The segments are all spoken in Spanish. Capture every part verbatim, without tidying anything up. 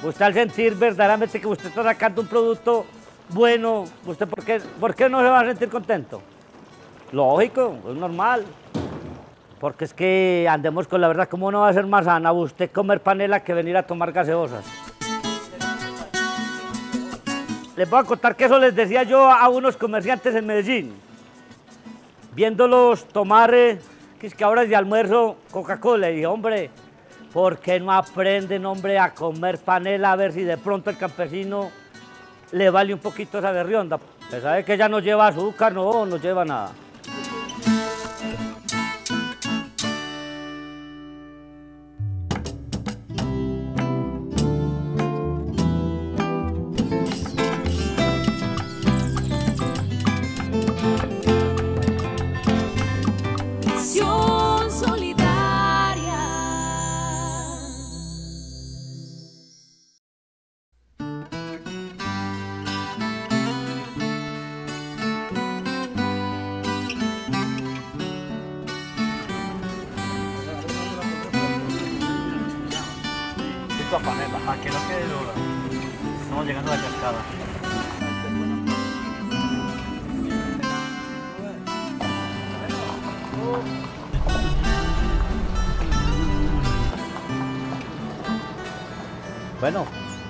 Usted al sentir verdaderamente que usted está sacando un producto bueno, ¿usted por qué, por qué no se va a sentir contento? Lógico, es normal. Porque es que andemos con la verdad, ¿cómo no va a ser más sana usted comer panela que venir a tomar gaseosas? Les voy a contar que eso les decía yo a unos comerciantes en Medellín, viéndolos tomar, eh, que es que ahora es de almuerzo, Coca-Cola, y dije, hombre, ¿por qué no aprenden, hombre, a comer panela a ver si de pronto el campesino le vale un poquito esa berrionda? Usted sabe que ella no lleva azúcar, no, no lleva nada. A panela, a que no quede dura. Estamos llegando a la cascada. Bueno.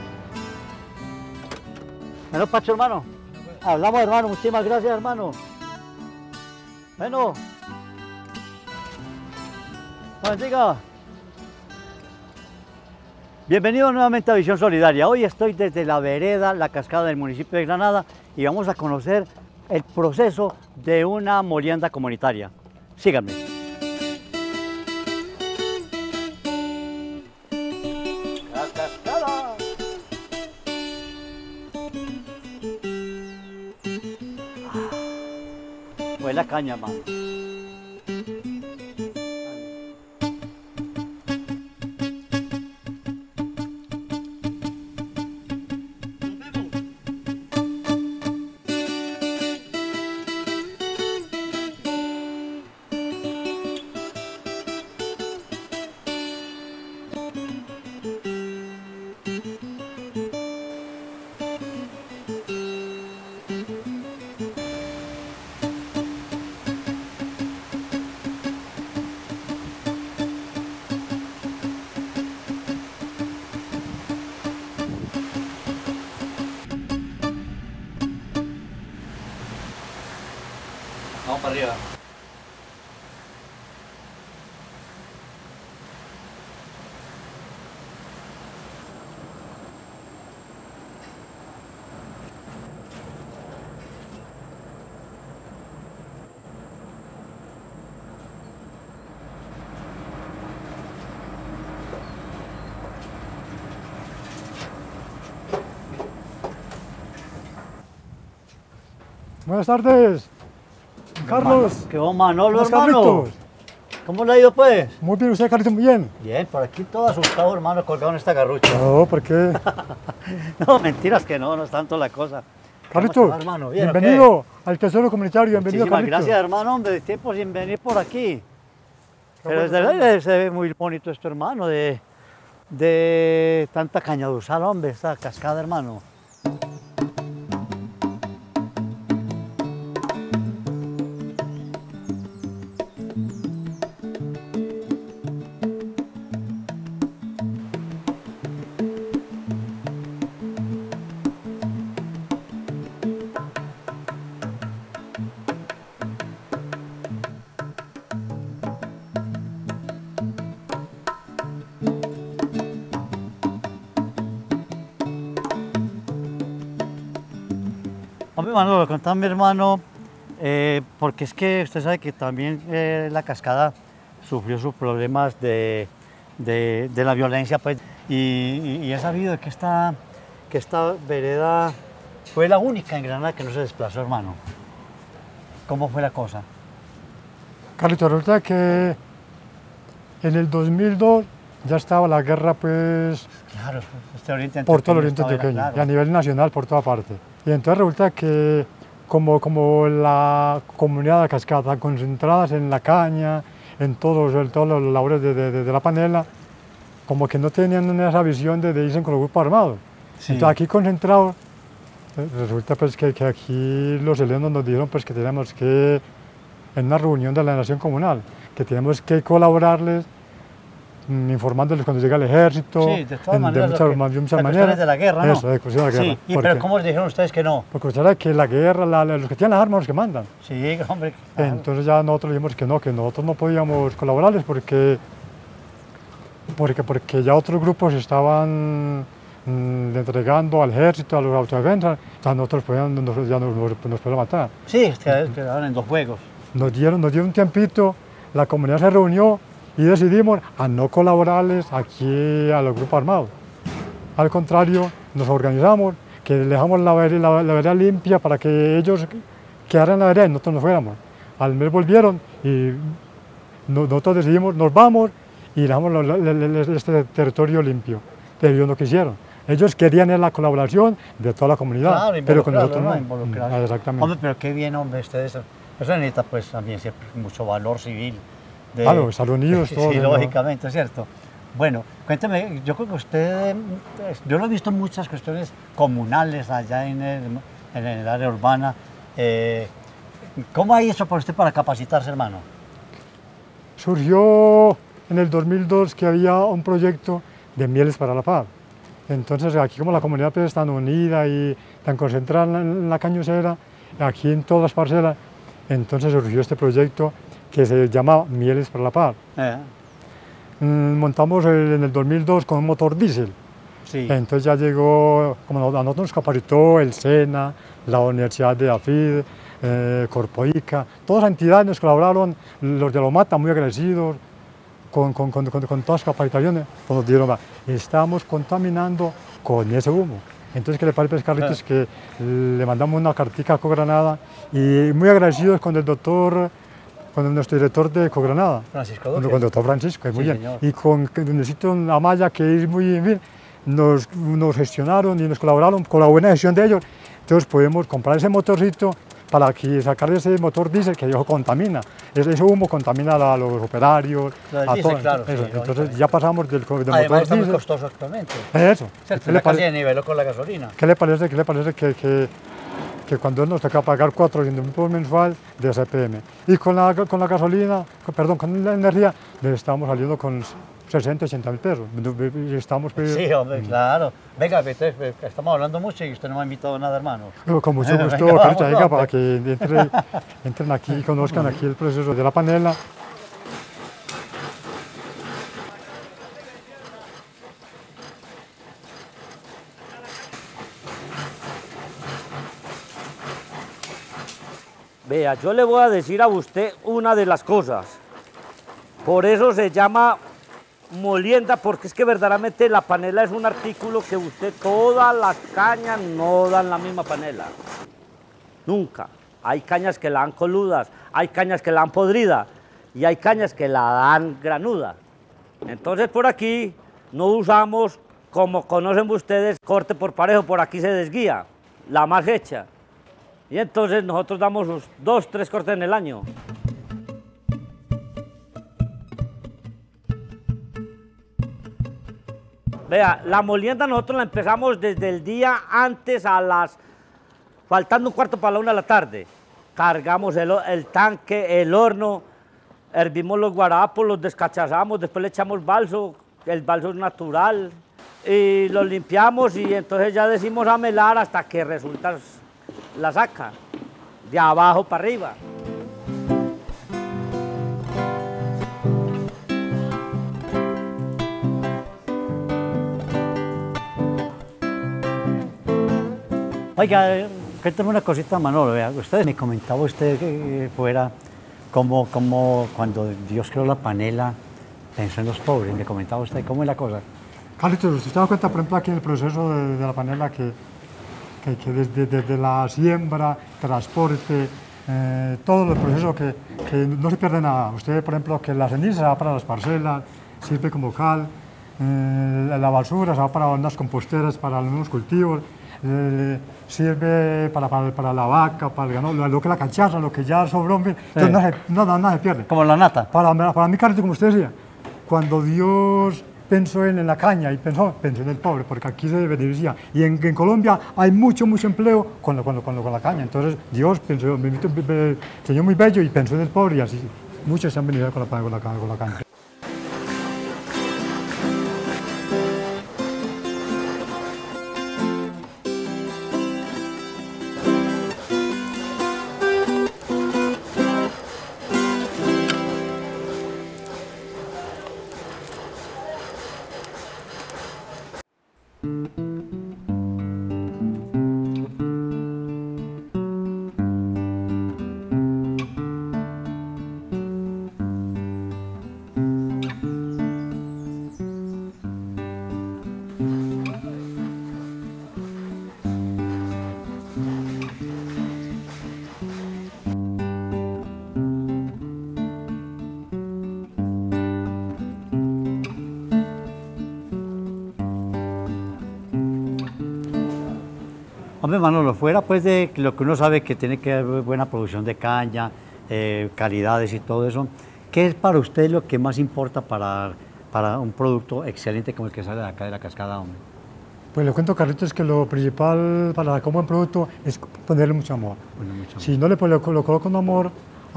Bueno, Pacho, hermano. Hablamos, hermano. Muchísimas gracias, hermano. Bueno. Bendiga. Bienvenido nuevamente a Visión Solidaria. Hoy estoy desde la vereda La Cascada del municipio de Granada y vamos a conocer el proceso de una molienda comunitaria. Síganme. La Cascada. Ah, huele a caña, hermano. Vamos para arriba. Buenas tardes, Carlos. ¿Qué va, Manolo, ¿Cómo hermano? Carlitos? ¿Cómo le ha ido, pues? Muy bien, ¿usted, Carlitos? Muy bien. Bien, por aquí todo asustado, hermano, colgado en esta garrucha. No, ¿por qué? No, mentiras que no, no es tanto la cosa. Carlitos, ¿Cómo te va, hermano? ¿Bien, o qué? bienvenido al Tesoro Comunitario, bienvenido, Muchísimas Carlitos. gracias, hermano, hombre, de tiempo sin venir por aquí. Pero bueno, desde el aire se ve muy bonito esto, hermano, de, de tanta cañaduzal, hombre, esta cascada, hermano. Hombre, Manolo, contame, hermano, eh, porque es que usted sabe que también eh, la cascada sufrió sus problemas de, de, de la violencia, pues, y, y, y he sabido que esta, que esta vereda fue la única en Granada que no se desplazó, hermano. ¿Cómo fue la cosa? Carlitos, resulta que en el dos mil dos ya estaba la guerra, pues, Claro, este oriente por todo el antioqueño oriente estaba, antioqueño claro. y a nivel nacional por toda parte. Y entonces resulta que como, como la comunidad de la cascada están concentradas en la caña, en todos, en todos los labores de, de, de la panela, como que no tenían esa visión de, de irse con los grupos armados. Sí. Entonces aquí concentrados, eh, resulta pues que, que aquí los helenos nos dijeron pues que teníamos que, en una reunión de la Nación Comunal, que tenemos que colaborarles, mm, informándoles cuando llega el ejército, Sí, de todas en- maneras, muchas, lo que- de muchas las cuestiones maneras. de la guerra, ¿no? Eso, de cuestiones de la Sí, guerra. y, porque, pero ¿cómo les dijeron ustedes que no? porque usted sabe que la guerra, la- la- los que tienen las armas son los que mandan. Sí, hombre. claro. Entonces ya nosotros dijimos que no, que nosotros no podíamos colaborarles porque, porque, porque ya otros grupos estaban mm, entregando al ejército, a los autodefensas, o sea, nosotros podían, nos, ya nos, nos, nos podían matar. Sí, es que quedaron en dos juegos. Nos dieron, nos dieron un tiempito, la comunidad se reunió y decidimos a no colaborarles aquí a los grupos armados. Al contrario, nos organizamos, que dejamos la vereda, la, la vereda limpia para que ellos quedaran en la vereda y nosotros nos fuéramos. Al mes volvieron y no- nosotros decidimos, nos vamos y dejamos la- la- la- este territorio limpio. Pero ellos no quisieron. Ellos querían la colaboración de toda la comunidad, Claro, pero con involucrarlos, nosotros ¿no? no. Involucrarlos. Ah, exactamente. Hombre, pero qué bien, hombre, ustedes. Eso necesita, pues, también siempre mucho valor civil. De, Claro, Estados Unidos, todo. Sí, ¿no? lógicamente, ¿cierto? Bueno, cuénteme, yo creo que usted, eh, yo lo he visto en muchas cuestiones comunales allá en el, en el área urbana. Eh, ¿Cómo ha hecho por usted para capacitarse, hermano? Surgió en el dos mil dos que había un proyecto de Mieles para la Paz. Entonces aquí como la comunidad pues, es tan unida y tan concentrada en la, en la cañosera, aquí en todas las parcelas, entonces surgió este proyecto que se llama Mieles para la Paz. Eh, Mm, Montamos el- en el dos mil dos con un motor diésel. sí, Entonces ya llegó, como a nosotros nos capacitó el SENA, la Universidad de AFID, eh, Corpoica, todas las entidades nos colaboraron, los de Lomata muy agradecidos con, con, con, con, con todas las capacitaciones, pues nos dieron, va, estamos contaminando con ese humo. Entonces, ¿qué le parece, Carlitos, que le mandamos una cartica a Cogranada y muy agradecidos con el doctor, con nuestro director de Cogranada, Francisco con Duque. el doctor Francisco, es Sí, muy bien, señor. y con Necesito Amaya, que es muy bien, nos, nos gestionaron y nos colaboraron con la buena gestión de ellos. Entonces podemos comprar ese motorcito para que sacar ese motor diésel que eso contamina. Ese, ese humo contamina a los operarios, Lo del a diésel, todos. claro, sí, Eso. Entonces lógicamente. ya pasamos del, del Además motor está muy diésel. costoso actualmente. Eso. ¿Cierto? ¿Qué le, Ya casi pare- de niveló con la gasolina. qué le parece, qué le parece que, que, que cuando nos toca pagar cuatrocientos mil por mensual de C P M y con la, con la gasolina, con- perdón, con la energía, le estamos saliendo con sesenta, ochenta mil pesos. Y estamos, pues, Sí, hombre, claro. Venga, vete, ve, estamos hablando mucho y usted no me ha invitado nada, hermano. con mucho Venga, gusto, vamos, Carita, venga, hombre. para que entre- entren aquí y conozcan aquí el proceso de la panela. Vea, yo le voy a decir a usted una de las cosas. Por eso se llama molienda, porque es que verdaderamente la panela es un artículo que usted, todas las cañas no dan la misma panela. Nunca. Hay cañas que la dan coludas, hay cañas que la dan podrida y hay cañas que la dan granuda. Entonces por aquí no usamos, como conocen ustedes, corte por parejo, por aquí se desguía, la más hecha. Y entonces nosotros damos los dos, tres cortes en el año. Vea, la molienda nosotros la empezamos desde el día antes a las, faltando un cuarto para la una de la tarde. Cargamos el, el tanque, el horno, hervimos los guarapos, los descachazamos, después le echamos balso, el balso es natural, y lo limpiamos y entonces ya decimos a melar hasta que resulta la saca, de abajo para arriba. Oiga, eh, cuéntame una cosita, Manolo. Vea, usted me comentaba usted que eh, fuera como, como cuando Dios creó la panela, pensó en los pobres. Me comentaba usted cómo es la cosa. Carlitos, ¿usted se da cuenta, por ejemplo, aquí en el proceso de, de la panela que, que, que desde, desde la siembra, transporte, eh, todo el proceso que, que no se pierde nada? Usted, por ejemplo, que la ceniza se va para las parcelas, sirve como cal, eh, la basura se va para unas composteras, para los nuevos cultivos, eh, sirve para, para, para la vaca, para el ganado, lo, lo que es la cachaza, lo que ya sobró, en fin, entonces Sí. no se, nada, nada se pierde. Como la nata. Para, para mí, Carlitos, como usted decía, cuando Dios pensó en, en la caña y pensó, pensó en el pobre, porque aquí se beneficia. Y en, en Colombia hay mucho, mucho empleo con, lo, con, lo, con, lo, con la caña. Entonces Dios pensó, me, me, me, Señor muy bello y pensó en el pobre y así muchos se han beneficiado con la, con la, con la caña. Hombre, Manolo, fuera pues de lo que uno sabe que tiene que haber buena producción de caña, eh, calidades y todo eso, ¿qué es para usted lo que más importa para, para un producto excelente como el que sale de acá de la cascada, hombre? Pues le cuento, Carlitos, que lo principal para como buen producto es ponerle mucho amor. Bueno, mucho amor. Si no le, pues, le, le coloco un amor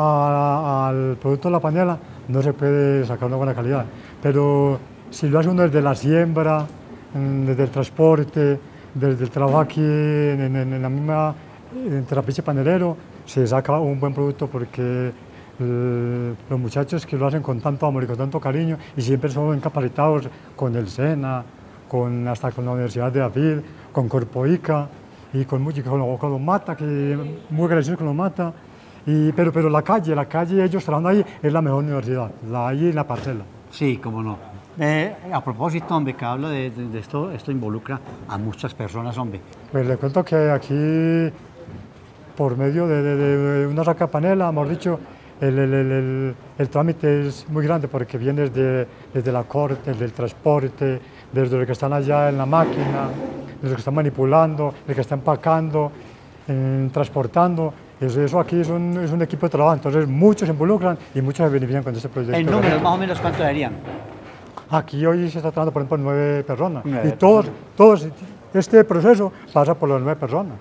a, al producto de la panela, no se puede sacar una buena calidad. Pero si lo hace uno desde la siembra, desde el transporte, desde el trabajo aquí en, en, en la misma en Trapiche Panelero, se saca un buen producto porque el, los muchachos que lo hacen con tanto amor y con tanto cariño y siempre son incapacitados con el SENA, con, hasta con la Universidad de David, con Corpoica y con, con, con los Mata, que muy agradecidos con los Mata. Y, pero, pero la calle, la calle, ellos trabajando ahí, es la mejor universidad, la ahí en la parcela. Sí, cómo no. Eh, a propósito, hombre, que habla de, de, de esto, esto involucra a muchas personas, hombre. Pues le cuento que aquí, por medio de, de, de una saca panela, hemos dicho, el, el, el, el, el trámite es muy grande porque viene desde, desde la corte, desde el transporte, desde los que están allá en la máquina, desde los que están manipulando, el que está empacando, en, transportando. Eso, eso aquí es un, es un equipo de trabajo, entonces muchos se involucran y muchos se benefician con este proyecto. ¿En números más o menos cuánto serían? Aquí hoy se está trabajando, por ejemplo, nueve personas. Nueve y todos, todos, este proceso pasa por las nueve personas.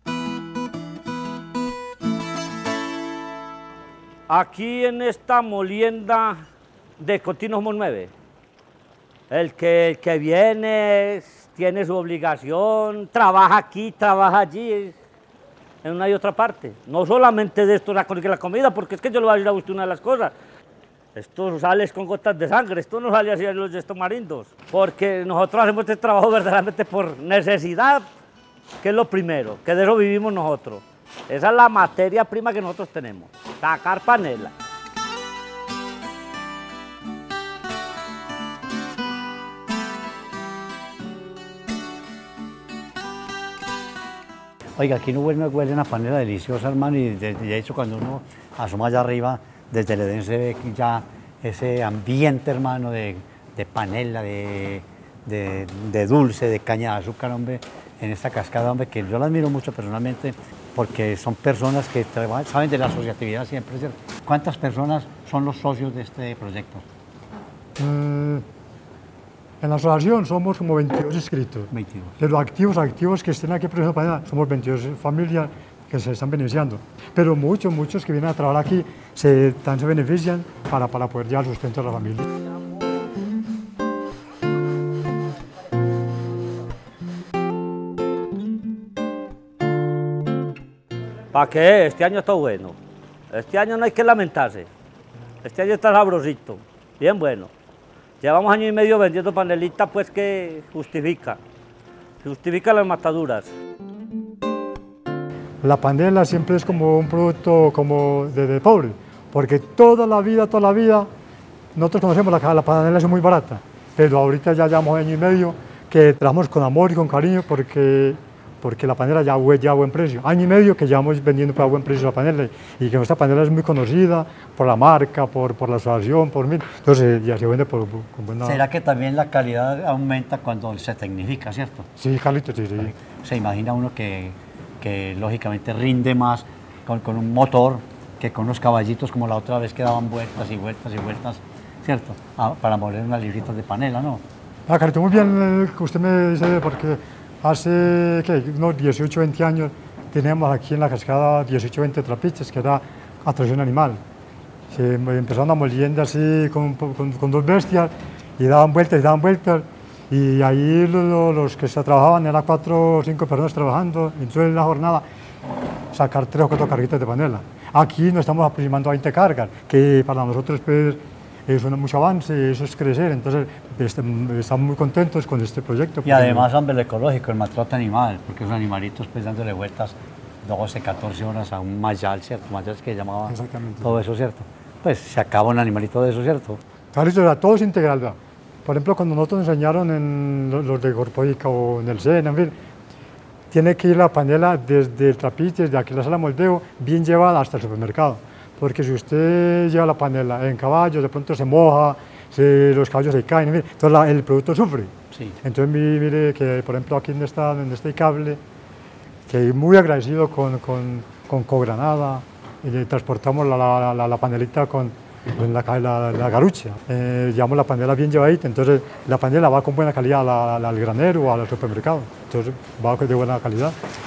Aquí en esta molienda de Contino somos nueve. El que, el que viene tiene su obligación, trabaja aquí, trabaja allí, en una y otra parte. No solamente de esto la, la comida, porque es que yo le voy a decir a usted una de las cosas. Esto sale con gotas de sangre, esto no sale así en los estomarindos, porque nosotros hacemos este trabajo verdaderamente por necesidad, que es lo primero, que de eso vivimos nosotros. Esa es la materia prima que nosotros tenemos, sacar panela. Oiga, aquí no huele, huele una panela deliciosa, hermano, y de, de hecho cuando uno asoma allá arriba, desde el Edén se ve ya ese ambiente, hermano, de, de panela, de, de, de dulce, de caña de azúcar, hombre, en esta cascada, hombre, que yo la admiro mucho personalmente, porque son personas que trabajan, saben de la asociatividad siempre, ¿cierto? ¿Cuántas personas son los socios de este proyecto? Mm, en la asociación somos como veintidós inscritos. veintidós. De los activos, activos que estén aquí produciendo panela, somos veintidós familias que se están beneficiando. Pero muchos, muchos que vienen a trabajar aquí se, también se benefician para, para poder llevar sustento a la familia. ¿Para qué? Este año está bueno. Este año no hay que lamentarse. Este año está sabrosito, bien bueno. Llevamos año y medio vendiendo panelita, pues que justifica. Justifica las mataduras. La panela siempre es como un producto como de, de pobre, porque toda la vida, toda la vida, nosotros conocemos la, la panela es muy barata, pero ahorita ya llevamos año y medio que trabajamos con amor y con cariño porque, porque la panela ya ya a buen precio. Año y medio que llevamos vendiendo a buen precio la panela y que nuestra panela es muy conocida por la marca, por, por la asociación, por mí, entonces ya se vende por, por, con buena... ¿Será que también la calidad aumenta cuando se tecnifica, cierto? Sí, Carlitos, sí, sí. Se imagina uno que... que lógicamente rinde más con, con un motor que con unos caballitos como la otra vez que daban vueltas y vueltas y vueltas, ¿cierto? Ah, para moler unas libritas de panela, ¿no? Ah, Carlito, muy bien que usted me dice, porque hace ¿qué? unos dieciocho, veinte años teníamos aquí en la cascada dieciocho, veinte trapiches, que era atracción animal. Se empezaron a molienda así con, con, con dos bestias y daban vueltas y daban vueltas. Y ahí los, los que se trabajaban, eran cuatro o cinco personas trabajando, entonces en la jornada sacar tres o cuatro carguitas de panela. Aquí nos estamos aproximando a veinte cargas, que para nosotros pues, es un mucho avance, eso es crecer, entonces estamos muy contentos con este proyecto. Y además, hombre, lo ecológico, el maltrato animal, porque esos animalitos pues dándole vueltas doce, catorce horas a un mayal, ¿cierto? Mayal que llamaba todo eso, ¿cierto? Pues se acaba un animalito de eso, ¿cierto? Claro, todo es integral, ¿verdad? Por ejemplo, cuando nosotros nos enseñaron en los de Corpoica o en el SENA, en fin, tiene que ir la panela desde el trapiche, desde aquí la sala de moldeo, bien llevada hasta el supermercado. Porque si usted lleva la panela en caballo, de pronto se moja, se, los caballos se caen, en fin, entonces la, el producto sufre. Sí. Entonces mire que, por ejemplo, aquí en, esta, en este cable, que muy agradecido con, con, con Cogranada, y le transportamos la, la, la, la panelita con la, la, la garucha. Eh, llevamos la panela bien llevadita, entonces la panela va con buena calidad la, la, al granero o al supermercado, entonces va de buena calidad.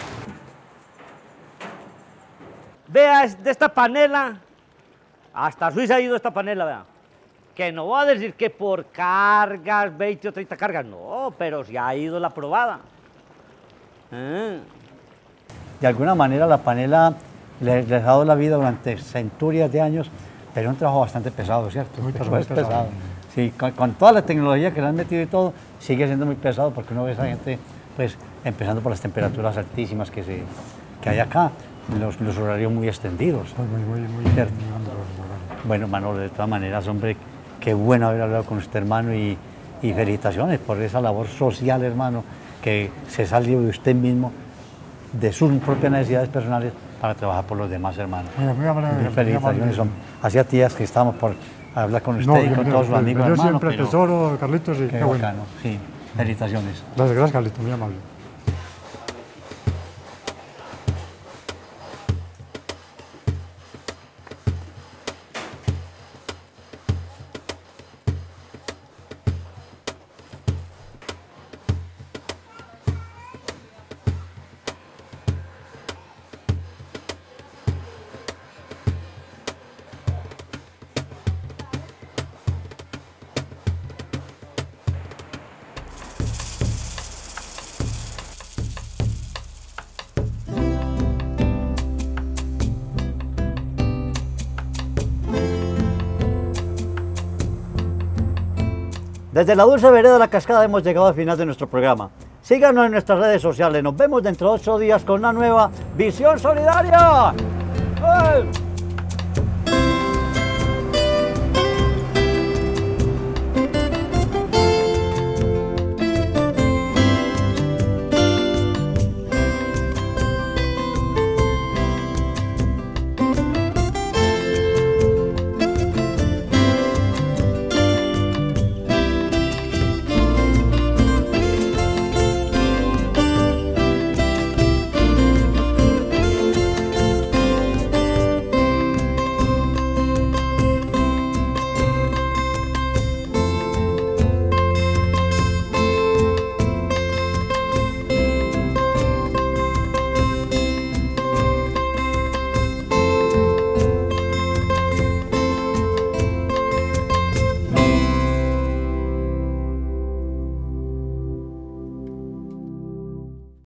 Vea de esta panela, hasta Suiza ha ido esta panela, vea. Que no va a decir que por cargas, veinte o treinta cargas, no, pero si ha ido la probada. ¿Eh? De alguna manera la panela les, les ha dado la vida durante centurias de años, pero es un trabajo bastante pesado, ¿cierto? Muy pesado, Pues muy pesado. pesado. Sí, con, con toda la tecnología que le han metido y todo, sigue siendo muy pesado porque uno ve a esa gente, pues, empezando por las temperaturas altísimas que, se, que hay acá, los, los horarios muy extendidos. Muy, muy, muy, ¿cierto? muy, muy, muy, muy. Bueno, Manolo, de todas maneras, hombre, qué bueno haber hablado con usted, hermano, y, y felicitaciones por esa labor social, hermano, que se salió de usted mismo, de sus propias necesidades personales, para trabajar por los demás, hermanos. Muy, muy amable, muy Felicitaciones, amable. son hacía días que estamos por hablar con usted No, y con yo- todos sus yo- amigos, yo hermanos. siempre, pero tesoro, Carlitos, sí, qué qué bueno. bacano, sí, felicitaciones. Gracias, gracias, Carlitos, muy amable. Desde la dulce vereda de la cascada hemos llegado al final de nuestro programa. Síganos en nuestras redes sociales. Nos vemos dentro de ocho días con una nueva Visión Solidaria. ¡Eh!